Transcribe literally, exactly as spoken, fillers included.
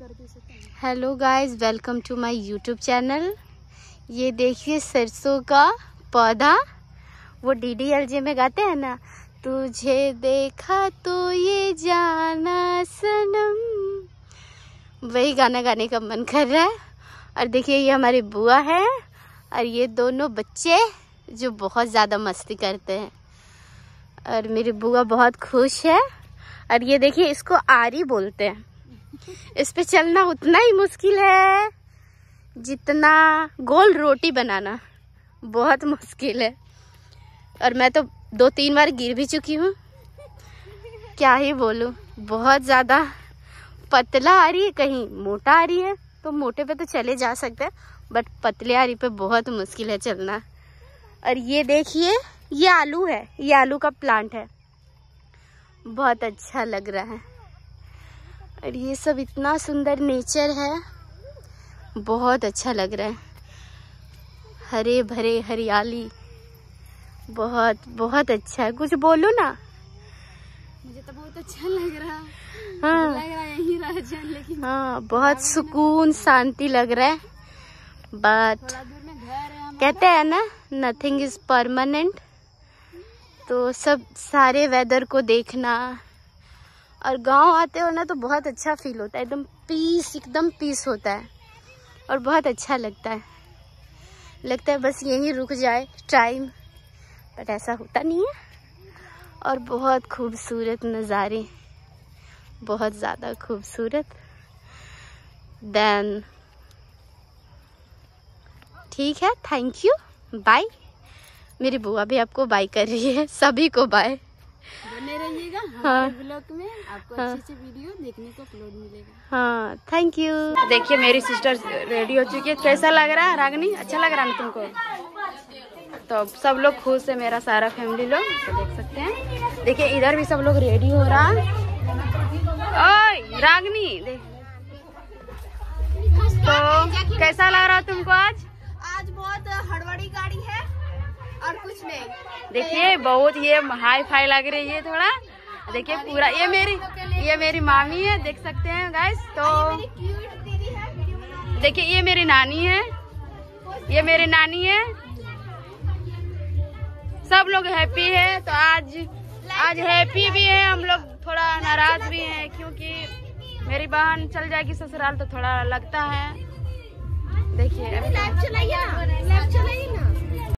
Hello guys, welcome to my YouTube channel. ये देखिए सरसों का पौधा, वो डी डी एल जे में गाते हैं ना, तुझे देखा तो ये जाना सनम, वही गाना गाने का मन कर रहा है। और देखिए ये हमारी बुआ है और ये दोनों बच्चे जो बहुत ज़्यादा मस्ती करते हैं और मेरी बुआ बहुत खुश है। और ये देखिए इसको आरी बोलते हैं। इस पे चलना उतना ही मुश्किल है जितना गोल रोटी बनाना, बहुत मुश्किल है। और मैं तो दो तीन बार गिर भी चुकी हूँ, क्या ही बोलूँ। बहुत ज़्यादा पतला आ रही है, कहीं मोटा आ रही है, तो मोटे पे तो चले जा सकते हैं बट पतले आ रही पे बहुत मुश्किल है चलना। और ये देखिए ये आलू है, ये आलू का प्लांट है, बहुत अच्छा लग रहा है। और ये सब इतना सुंदर नेचर है, बहुत अच्छा लग रहा है। हरे भरे हरियाली, बहुत बहुत अच्छा है। कुछ बोलो ना। मुझे तो बहुत अच्छा लग रहा है। हाँ लग रहा है यहीं रह जाए, लेकिन हाँ बहुत सुकून शांति लग रहा है। बट कहते हैं ना नथिंग इज परमानेंट, तो सब सारे वेदर को देखना और गांव आते हो ना तो बहुत अच्छा फील होता है, एकदम पीस, एकदम पीस होता है और बहुत अच्छा लगता है। लगता है बस यहीं रुक जाए टाइम, बट ऐसा होता नहीं है। और बहुत खूबसूरत नज़ारे, बहुत ज़्यादा खूबसूरत। देन ठीक है, थैंक यू, बाय। मेरी बुआ भी आपको बाय कर रही है, सभी को बाय। बने रहिएगा हाँ हमारे ब्लॉग में, आपको हाँ अच्छे अच्छे वीडियो देखने को अपलोड मिलेगा। हाँ थैंक यू। देखिए मेरी सिस्टर रेडी हो चुकी है। कैसा लग रहा है रागनी? अच्छा लग रहा है ना तुमको? तो सब लोग खुश है, मेरा सारा फैमिली लोग, तो देख सकते हैं। देखिए इधर भी सब लोग रेडी हो रहा है। ओए रागनी देख, तो कैसा लग रहा है तुमको आज? आज बहुत हड़बड़ी गाड़ी है और कुछ नहीं। देखिए बहुत ये हाई फाई लग रही है थोड़ा। देखिए पूरा ये मेरी ये मेरी मामी है, देख सकते हैं गाइस। तो देखिए ये मेरी नानी है, ये मेरी नानी है। सब लोग हैप्पी है। तो आज आज हैप्पी भी है, हम लोग थोड़ा नाराज भी हैं क्योंकि मेरी बहन चल जाएगी ससुराल, तो थोड़ा लगता है। देखिए चलाइए ना, चलाइए ना।